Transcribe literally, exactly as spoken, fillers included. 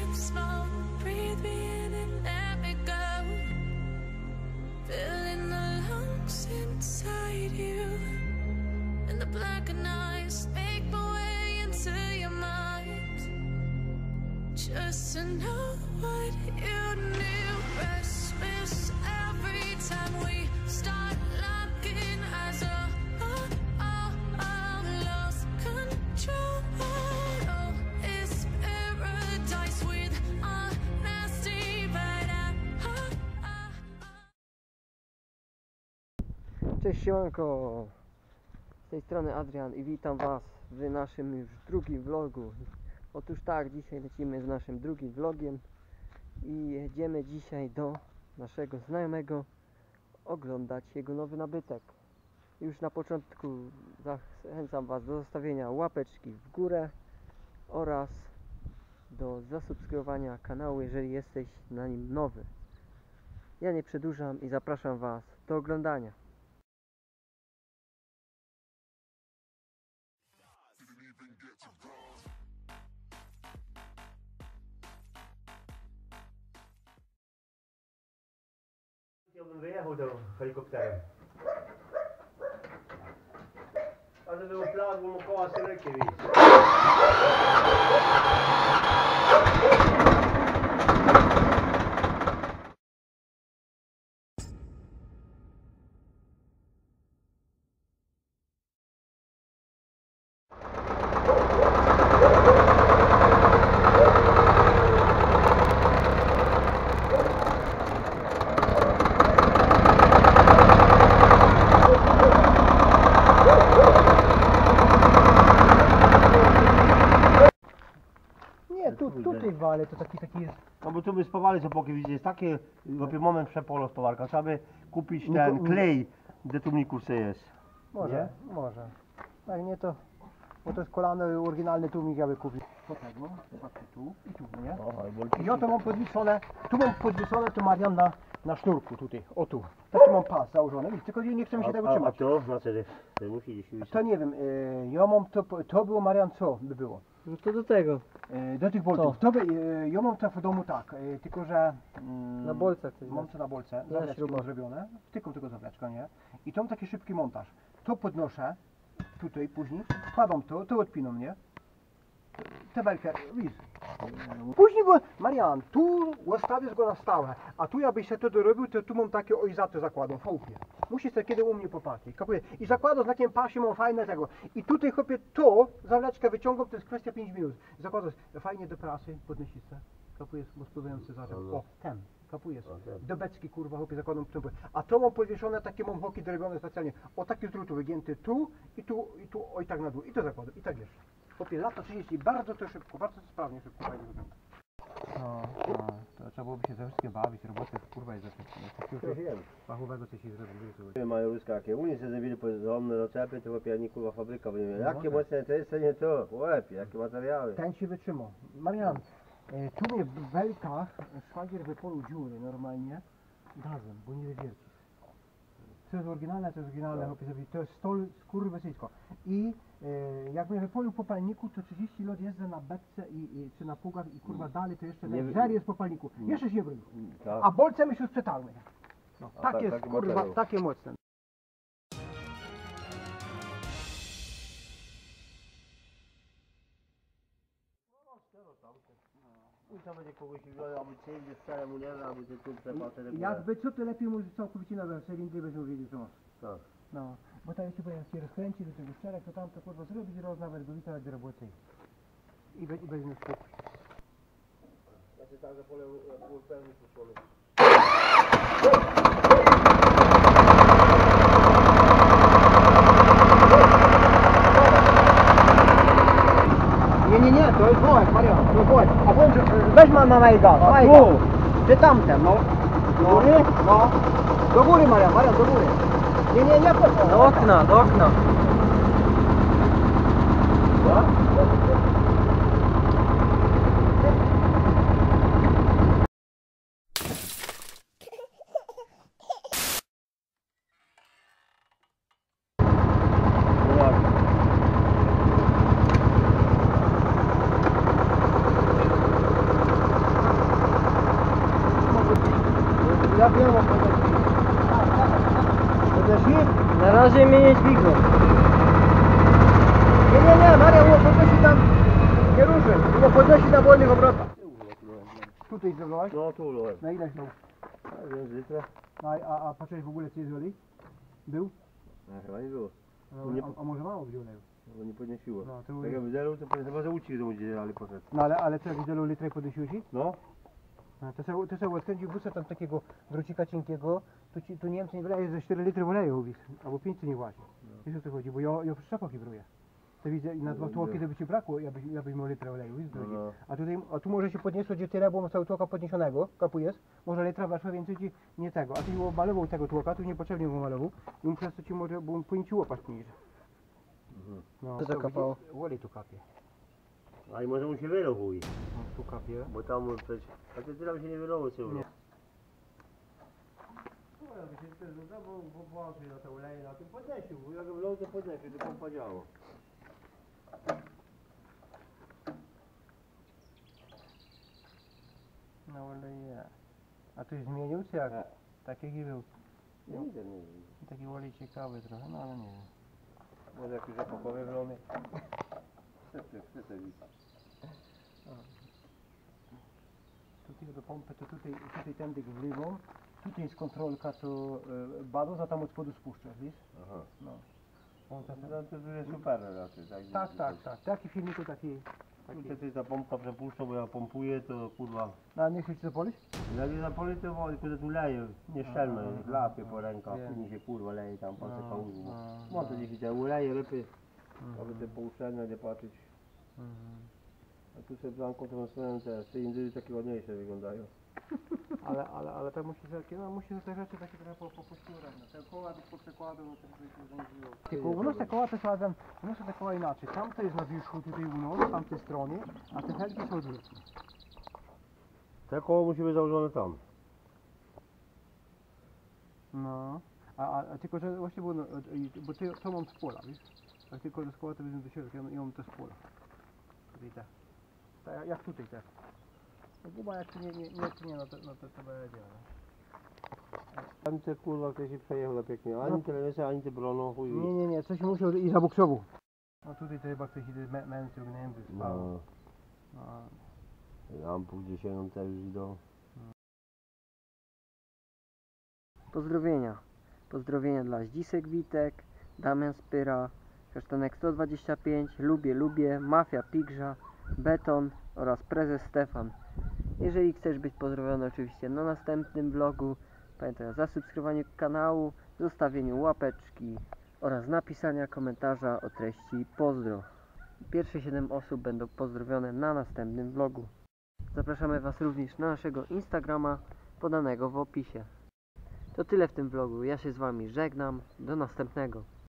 of smoke. Breathe me in and let me go. Filling the lungs inside you, and the blackened eyes make my way into your mind. Just to know what you knew. Restless every time we start locking eyes. Oh, oh, oh, oh, lost control. Oh, it's paradise with honesty, but I, oh, oh, oh. Cześć, siemanko! Z tej strony Adrian i witam Was w naszym już drugim vlogu. Otóż tak, dzisiaj lecimy z naszym drugim vlogiem i jedziemy dzisiaj do naszego znajomego oglądać jego nowy nabytek. Już na początku zachęcam Was do zostawienia łapeczki w górę oraz do zasubskrybowania kanału, jeżeli jesteś na nim nowy. Ja nie przedłużam i zapraszam Was do oglądania. Ja bym wyjechał tym helikopterem. Ale był plan, bo mu koła syrekie widzieć. Nie, tu, tutaj wale, to taki, taki jest. No bo tu by spawali, co póki widzieć, jest taki w moment przepolo spawarka. Trzeba by kupić ten Nie, klej, gdzie tłumników sobie jest. Może, może. Jak nie to, bo to jest kolany oryginalny tłumik, ja by kupił. Po tego, zobaczcie tu i tu, nie? I ja to mam podwieszone, tu mam podwieszone, to Marian na, na sznurku tutaj, o tu. Taki mam pas założony, widzisz, tylko nie chcę mi się tego A, a trzymać. to? Znaczy, to musi gdzieś iść. To nie wiem, y, ja mam to, to było Marian, co by było? No to do tego. Y, do tych boltów. To by, y, ja mam to w domu tak, y, tylko że... Mm, Na bolcach coś Mam masz. to na bolce, Na zawleczki śrubach. mam zrobione, wtykam tego zawleczka, nie? I to mam taki szybki montaż. To podnoszę, tutaj później, wkładam to, to odpinam, nie? Tę belkę, widzisz? Później go, Marian, tu ustawisz go na stałe, a tu jakbyś się to dorobił, to tu mam takie ojzaty zakładam, fałkie. Musisz sobie kiedy u mnie popatrzeć, kapuje. I zakładam z takim pasie, mam fajne tego. I tutaj chłopie to, zawleczkę wyciągam, to jest kwestia pięć minut. Zakładasz fajnie do prasy, podnosisz se, kapujesz, gospodarujący zatem. O, ten, kapujesz. Do beczki, kurwa, chłopie, zakładam w tym. A to mam podwieszone, takie mam hoki dorobione specjalnie. O taki z drutu wygięty tu i tu, i tu, oj tak na dół. I to zakładam, i tak wiesz. Chłopie, lata trzydzieści, bardzo to szybko, bardzo to sprawnie, szybko, fajnie wygląda. No, no, to trzeba byłoby się ze wszystkim bawić, roboty kurwa jest takiego fachowego coś się zrobić. Mają ruska, jakie u nich się zrobili porządne doczepy, to chłopie, ani kurwa fabryka, bo nie wiem, No, jakie tak. mocne to jest, to nie to, łepie, jakie materiały. Ten się wytrzymał. Marian, e, tu mnie w belkach szwagier wypoluł dziury normalnie gazem, bo nie wywiercisz. Co jest oryginalne, to jest oryginalne, chłopie, sobie, to jest stol skurwysyjsko. I e, jak mnie wypolił po palniku, to trzydzieści lat jeżdżę na beczce i, i, czy na pługach i kurwa dalej to jeszcze Nie nie, wy- jest po palniku. Jeszcze się nie bronił. Tak. A bolce my się sprzetarły. No, A tak tak- jest, taki kurwa, materiał. takie mocne. I to będzie kogoś wziął, albo cię gdzie strzelę mu nie da, albo cię tu przepatrzę. Jakby co, to lepiej może całkowicie nowe cylindry będą wiedzieć co masz. Tak. No, bo tak jak się powiem, jak się rozkręci do tego szczerek, to tam to kurwa zrobić roz nawet głowica do roboty. I, be, i będzie miał spokój. Znaczy tak, że pole było pełny puszczony. Nie, nie, nie, to jest wołek, Marian, to jest wołek. A włącz, weź ma mama i gaz, ma i gaz. Ty tamten, no. Do góry? No. Do góry, Marian, Marian, do góry. Nie, nie, nie, po Do okna, do okna. Jak ja mam podnosić? Podnosi? Na razie mnie nie dźwigną. Nie, nie, nie, Maria, było podnosi tam, nie ruszy, było podnosi na wolnych obrotach. Tutaj zrobiłaś? No tu ulołem. Na ile są? A więc litrę? A, a, a patrzyłeś w ogóle co jest oli? Był? A chyba nie było. No, Nie- a, a może mało wziął oleju? Bo nie podnosiło. No, to Tak jakby zero, to powiem, chyba że ucisk do mnie ale poszedł. No ale, ale co, jak wielu litrę podnosiłeś? No. No, to sobie, to sobie odkręcił busa tam takiego drucika cienkiego, to, ci, to Niemcy nie wyleje ze cztery litry oleju, mówisz, albo pięć nie właśnie. Wiesz o co chodzi, bo ja, ja w szczapoki bruję. To widzę, i na dwa tłoki to by ci brakło, ja byś, ja byś miał litrę oleju, wiesz, No, drugi. no. A tutaj, a tu może się podniosło gdzie tyle, bo mam cały tłoka podniesionego, kapujesz, może litra weszła, więcej ci nie tego, a ty było malował tego tłoka, tu niepotrzebnie go malował, i mu przez to ci może, bo powinien ci łopać niżej. Mhm. No, Co to kapało? Olej tu kapie. A i może mu się wylał chuj. No, tu kapie. Bo tam przecież... A ty tam się nie wylało co? Nie. Bo na to oleje na tym podnesił, bo jak wylał to podnesił, to pompa działo. No oleje. A tu zmienił czy jak? Tak. Tak jaki był? Nie widzę, nie wiem. Taki olej ciekawy trochę, no ale nie wiem. Może jakiś zapakowy wylony. Chcę, chcę widzieć. Tutaj do pompy, to tutaj, tutaj tędy w lewą. Tutaj jest kontrolka, to y, bados, a tam od spodu spuszczasz, wiesz? Aha. No. On To, to, to, to, to jest super raczej, tak? tak, tak, tak. Taki filmiku, taki... taki. Tutaj coś ta pompka przepuszcza, bo ja pompuję, to kurwa... No, a nie chcesz ci zapolić? Jak nie zapolę, to wody, kiedy tu leje, nieszczelno Aha, jest, aha, lapie aha. po rękach, Wiem. później się kurwa leje tam, pan se No, kałuży. no, No to no. dzięki temu leje, lepiej, Mhm. aby te pouszczelne nie patrzeć. Mhm. A tu sobie blanką to stoją te, te indywy takie ładniejsze wyglądają. Ale, ale, ale to musi takie, no musi te rzeczy takie trochę po, po pościurać, no. Te koła po przekładu, no to by się zędziło. Tylko u nas te koła też razem, u nas te koła inaczej. Tam to jest na wierzchu tutaj u nas, z tamtej strony, a te helki są odwrotnie. Te koło musi być założone tam. No, a, a, a tylko, że właśnie było, no, i- bo ty, to mam z pola, wiesz? A tylko że z koła to wezmę do środka, ja, ja mam to z pola. Tutaj tak. Tak jak- jak tutaj tak. No guba jak nie, nie, nie tnie, no to, no to, to będzie, no. Ani te kurwa, ktoś się przejechał pięknie, ani No. telewizja, ani te brono, chuj. Nie, nie, nie, coś musiał i zabuksował. No tutaj to chyba ktoś idzie mę- męczył, gnęby, spał. No, No. lampy gdzieś się te już idą. Pozdrowienia. Pozdrowienia dla Zdzisek Witek, Damian Spyra, Kasztanek sto dwadzieścia pięć, Lubię, Lubię, Mafia Pigrza, Beton oraz Prezes Stefan. Jeżeli chcesz być pozdrowiony oczywiście na następnym vlogu, pamiętaj o zasubskrybowaniu kanału, zostawieniu łapeczki oraz napisania komentarza o treści pozdro. Pierwsze siedem osób będą pozdrowione na następnym vlogu. Zapraszamy Was również na naszego Instagrama podanego w opisie. To tyle w tym vlogu. Ja się z Wami żegnam. Do następnego.